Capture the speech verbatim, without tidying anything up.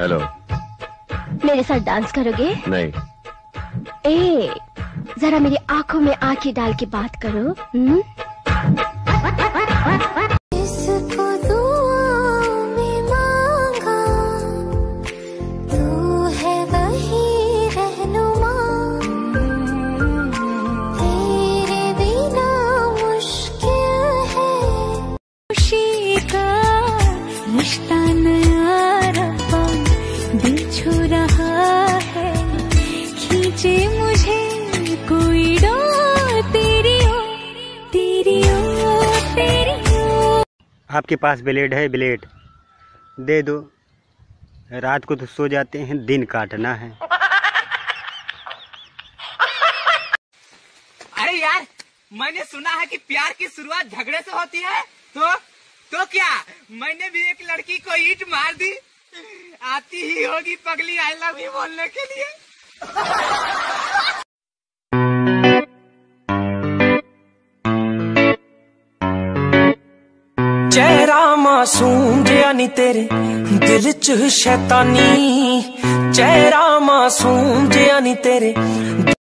Hello. मेरे साथ dance करोगे? नहीं। ए, जरा मेरी आंखों में आंखें डाल के बात करो। हुँ? इसको दुआ में मांगा, तू है वही रहनुमा, तेरे बिना मुश्किल है। खुशी का रिश्ता नया रब्बा दिल छू रहा है, खींचे मुझे कोई डोर, तेरी ओर, तेरी ओर, तेरी ओर। आपके पास ब्लेड है? ब्लेड दे दो, रात को तो सो जाते हैं, दिन काटना है। अरे यार, मैंने सुना है कि प्यार की शुरुआत झगड़े से होती है, तो तो क्या मैंने भी एक लड़की को ईंट मार दी, आती ही होगी पगली आई लव यू बोलने के लिए। चेहरा मासूम जिया नी तेरे दिल च शैतानी, चेहरा मासूम जिया नी तेरे